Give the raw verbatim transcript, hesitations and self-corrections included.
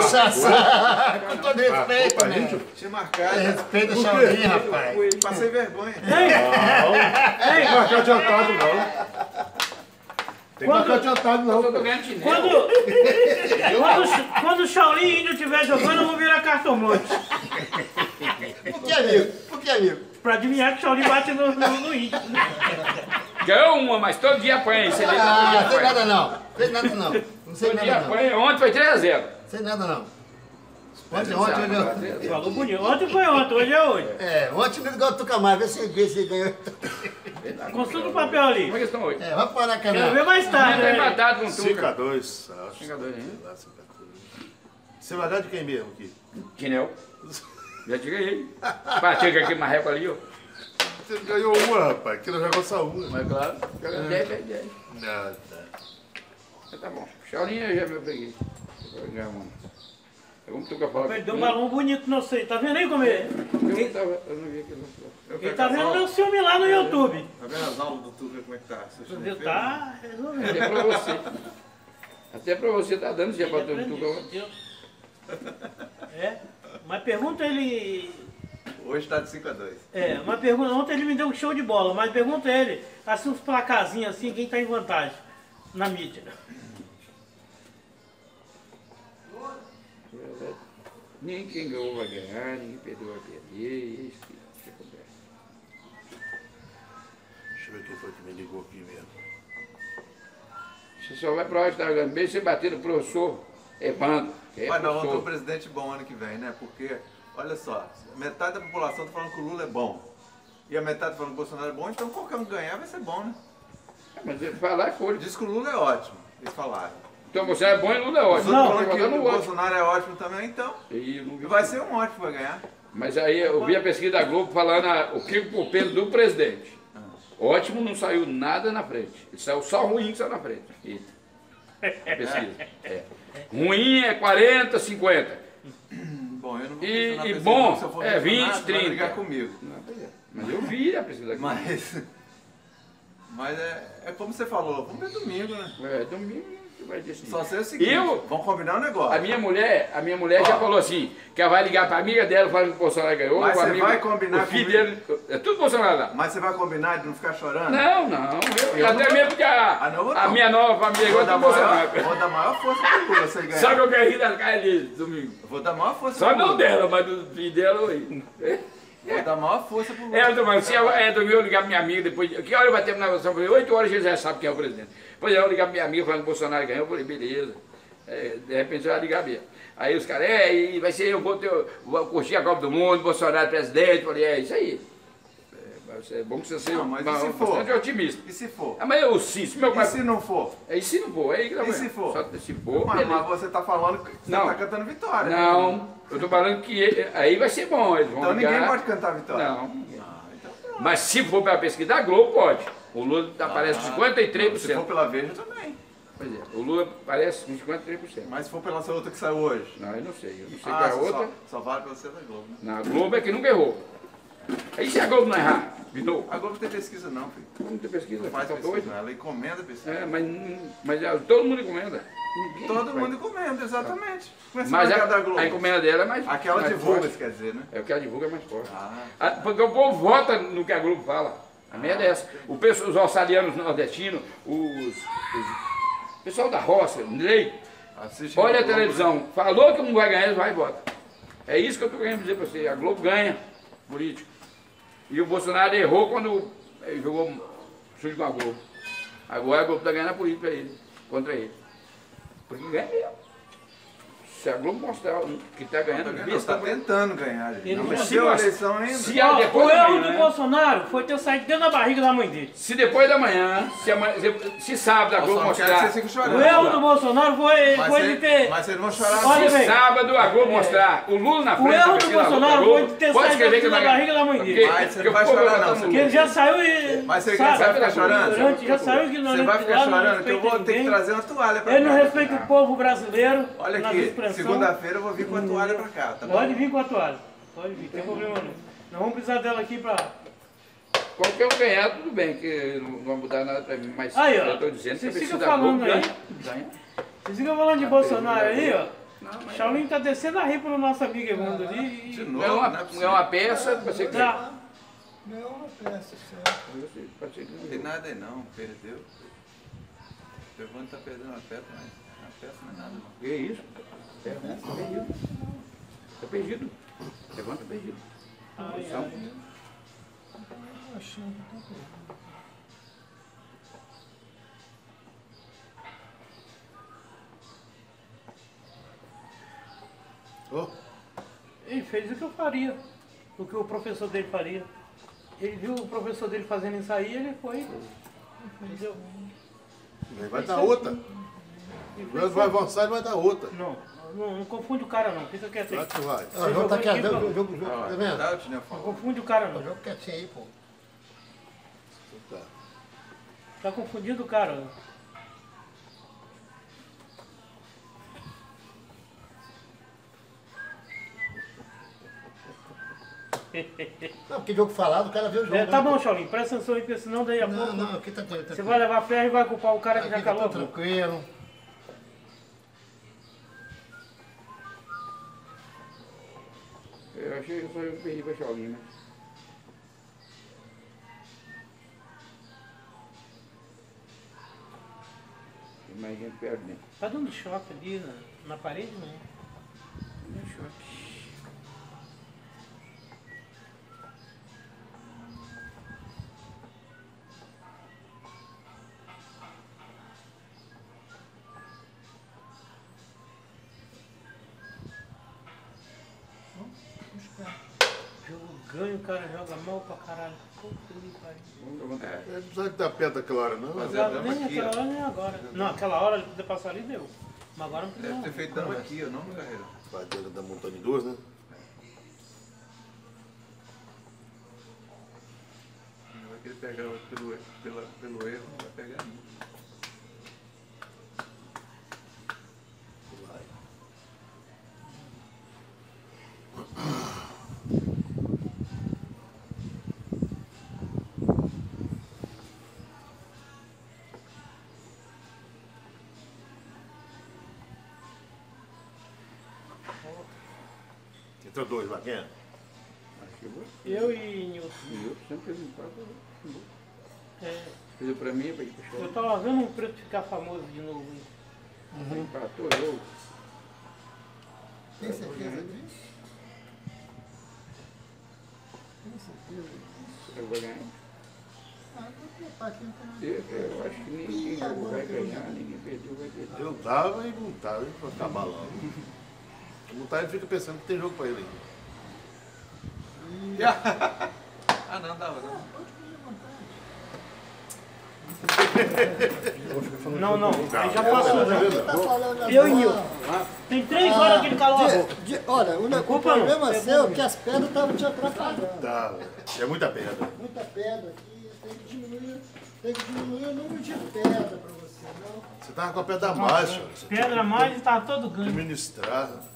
Sassá, com todo respeito, né? Tinha marcado. Respeita o Chaulinho, rapaz. Passei vergonha. Não, não tem que marcar adiantado, não. Tem que marcar adiantado, não. Eu tô ganhando chinelo. Quando, quando, quando o Shaolin ainda estiver jogando, eu vou virar cartomante. Por que, amigo? Por que, amigo? Pra adivinhar que o Shaolin bate no, no, no índio. Ganhou uma, mas todo dia apanha. Você lembra? Ah, Todo não dia sei apanha. nada não. Sei nada não. Não sei Todo dia nada não. apanha. Ontem foi três a zero. Sei nada não. Ontem, ontem, hoje eu... Falou bonito. Ontem foi ontem, hoje é hoje. É, ontem não igual o Tucamar, vê se vê se ganhou. Consulta o papel ali. Como é que estão hoje? É, vamos parar Quero canal. ver mais tarde. Tá né? empatado com o cinco a Tuca. dois. cinco a dois, hein? Você vai dar de quem mesmo aqui? Chinelo. Já te ganhei. Pratica aquele marreco ali, ó. Você ganhou uma, rapaz. Que não jogou só uma. Mas claro, joga dez, dez, dez. Nada. Mas tá bom. Cholinha eu já me peguei. Já, mano. Vamos tocar fora. Perdeu um balão bonito, não sei. Tá vendo aí como é? Eu não tava, eu não vi aquele não. Ele tá vendo meu filme lá no YouTube. Tá vendo as aulas do Tuca, como é que tá? Você Você tá resolvendo. Até pra você. Até pra você tá dando já pra todo mundo. É, mas pergunta ele... Hoje tá de cinco a dois. É, mas pergunta... Ontem ele me deu um show de bola, mas pergunta ele, assim, uns placazinhos assim, quem tá em vantagem na mídia. Nem quem ganhou vai ganhar, ninguém perdeu vai perder. E é isso que que acontece. Deixa eu ver quem foi que me ligou aqui mesmo. Você só vai pra hora que tá jogando bem, você bater no professor, é bando. É Mas nós vamos ter um professor. presidente bom ano que vem, né? Porque, olha só, metade da população tá falando que o Lula é bom. E a metade tá falando que o Bolsonaro é bom, então qualquer um ganhar vai ser bom, né? Mas ele falar foi. Diz que o Lula é ótimo, eles falaram. Então você é bom e Lula é Os ótimo. outros Não, falam que eu o não gosto. Bolsonaro é ótimo também, então E eu não vi. vai ser um ótimo pra ganhar. Mas aí eu vi a pesquisa da Globo falando a, o que por pelo do presidente. Ótimo, não saiu nada na frente. Ele saiu só ruim que saiu na frente. Eita. A pesquisa. É. Ruim é quarenta, cinquenta. Bom, eu não vou E- questionar a e pessoa, bom, não. Se eu for é questionar, vinte, você vai trinta. brigar comigo. Não, pois é. Mas eu vi a pesquisa da Globo. Mas, mas é, é como você falou, vamos ver domingo, né? É, domingo você vai decidir. Só ser o seguinte, Eu- vamos combinar um negócio. A minha mulher, a minha mulher já Ó. falou assim, que ela vai ligar pra amiga dela falando que o Bolsonaro ganhou. Mas o você amigo, vai combinar o filho comigo? dele. É tudo Bolsonaro lá. Mas você vai combinar de não ficar chorando? Não, não. Eu, Eu até não vou- mesmo porque a, Ah, não vou a não. minha nova família Vou agora dar, tá maior, Bolsonaro. vou dar maior força pro Lula se ele ganhar. Só que eu quero rir da cara dele domingo. Vou dar maior força Só pro não Lula. dela, mas do filho dela eu ri. Vou dar maior força pro Lula. É, mas se eu, é, domingo eu ligar pra minha amiga depois. de- Que hora vai terminar a votação? Eu falei, oito horas eles já sabem quem é o presidente. Pois é, eu ligar pra minha amiga falando que o Bolsonaro ganhou. Eu falei, beleza. É, de repente você vai ligar mesmo. Aí os caras, é, e vai ser, eu vou, ter, vou curtir a Copa do Mundo, Bolsonaro presidente. Eu falei, é isso aí. É, mas é bom que você seja Não, mas e uma- se for? bastante otimista. E se for? Ah, mas eu, se, se meu E pai. se não for? É, e se não for? É aí que tá E bom. se for? Só se for, Mas, beleza. mas você tá falando que você Não. tá cantando vitória. né? Não, eu tô falando que ele- aí vai ser bom. Eles vão Então ligar. ninguém pode cantar vitória. Não. Ah, então pronto. Mas se for pela pesquisa da Globo, pode. O Lula aparece com cinquenta e três por Se for cento. pela Veja também. Pois é, o Lula aparece com cinquenta e três por cento. Mas se for pela sua outra que saiu hoje. Não, eu não sei. Eu não sei Ah, qual é a só, outra. só vale pra você da Globo, né? Na Globo é que nunca errou. Aí se a Globo não errar, de novo. A Globo não tem pesquisa não, filho. Não tem pesquisa, Não faz tá pesquisa doido. não. Ela encomenda pesquisa. É, mas, não- mas é, todo mundo encomenda. Ninguém Todo faz. mundo encomenda, exatamente. Começa Mas a a, da Globo. a encomenda dela é mais Aquela mais divulga, forte. quer dizer, né? É o que ela divulga é mais forte. Ah. Ah, porque o povo vota no que a Globo fala. A merda é essa. O pessoal, os ossalianos nordestinos, os, os- o pessoal da roça, lei, Assiste olha a no Globo, televisão, falou que não vai ganhar, eles vão e votam. É isso que eu estou querendo dizer para você. A Globo ganha político. E o Bolsonaro errou quando ele jogou sujo com a Globo. Agora a Globo está ganhando a política para ele, contra ele. Porque ganha mesmo. Se a Globo mostrar que está ganhando, Né? besta, Está tentando ganhar. gente. Ele Não não venceu a mostra. eleição ainda. Se a- Ó, depois o da erro manhã, do né? Bolsonaro foi ter saído dentro da barriga da mãe dele. Se depois da manhã, se, amanhã, se, se sábado a Eu Globo só não quero mostrar. que você fique O chorando. erro do Bolsonaro foi, Mas foi cê- de ter... Mas vocês vão chorar Olha assim. bem. Sábado a Globo mostrar o Lula na O frente. erro da do pesquisa da Bolsonaro Globo, foi de ter pode saído escrever que da vai barriga da mãe Porque- dele. Mas você porque não vai o povo chorar, vai não, votar você no Que ele Lula. já saiu e... Mas você sabe? vai ficar chorando? Durante- já saiu que Você vai ficar lá não chorando que eu vou respeita ter que ninguém. trazer uma toalha pra Ele não cá. respeita o povo brasileiro. Olha nas aqui, expressões. segunda-feira eu vou vir com a toalha pra cá, tá bom? Pode vir com a toalha. Pode vir, não tem problema não. Nós vamos precisar dela aqui pra... Qualquer um ganhar, tudo bem, que não vai mudar nada pra mim. Mas Aí, ó, eu estou dizendo que você a pesquisa fica da Globo falando aí. ganha. ganha. Vocês ficam falando de Bolsonaro aí, ó. Não, mas Shaolin tá descendo a rir pro nosso amigo Evandro ali. De E... novo, ganhou uma, não é ganhou possível. uma peça, você que Tá. Ganhou uma peça, certo. Você- pode ser que não Não tem ganhou. nada aí não, perdeu. O Evandro tá perdendo uma peça, mas a peça não é nada não. Que isso? É, tá perdido. Tá perdido. Levanta perdido. Ai, Posição. ai. Eu achando que tá perdido. Ó, Ele fez o que eu faria, o que o professor dele faria. Ele viu o professor dele fazendo isso aí, ele foi. Entendeu? aí vai dar outra. Ele O fez Leandro vai certo. avançar e vai dar outra. Não, não, não confunde o cara não, fica quieto aí. Vai que vai. Ó, o jogo tá jogou quieto, aqui, o jogo, o jogo, Ah, tá vendo? dá o Tinel Não falou. confunde o cara O não. jogo quietinho aí, pô. Tá. Tá confundindo o cara. Não, porque jogo falado, o cara vê o jogo. É, tá né? bom, Shaolin, presta atenção aí, porque senão daí a Não, pouco não, aqui tá tranquilo. você vai levar ferro e vai culpar o cara que já Aqui tá calou. tudo pô. tranquilo. Eu achei que só eu perdi pra Shaolin, né? Tem mais gente perto dentro. Tá dando choque ali na, na parede, não? Não choque. Jogo ganho, o cara joga mal pra caralho. Puta que pariu. Vamos levantar. Não precisa dar perto daquela hora, não. Mas Mas é Não, dama nem aqui, aquela ó. hora, nem agora. Não, aquela hora ele podia passar ali, deu. Mas agora não precisa. Deve ter não. feito dama aqui, ó, não no carreira. vai dentro da montanha em duas, né? Não vai querer pegar pelo, pela, pelo erro, não vai pegar ninguém. Entrou dois lá, quem é? Acho que eu vou. Eu e Nilson. E eu sempre fiz um papo. É, Fez pra mim, pra ir pro eu Shaolin. tava vendo um preto ficar famoso de novo. Empatou, eu. Tem certeza disso? Tem certeza disso? Eu vou ganhar. Ah, vou tentar aqui então. Eu, eu acho que ninguém vai ganhar, ninguém perdeu, vai perder. Eu tava e não tava, hein, pra acabar logo. Não tá, ele fica pensando que tem jogo pra ele ainda. Ah não, dava, dava. Não, não, aí já é, passou é, já. é, Tá falando Eu e agora. Nilson. Tem três horas que ele calou a boca. De- de- olha, o, ne- o Culpa não, problema é seu bom é que as pedras estavam te atrapalhando. Tá, é muita pedra. Muita pedra aqui, tem que diminuir, tem que diminuir o número de pedra para você, não? Você tava com a pedra mais, senhor. Você tinha Pedra que mais e tá todo ganho. administrar.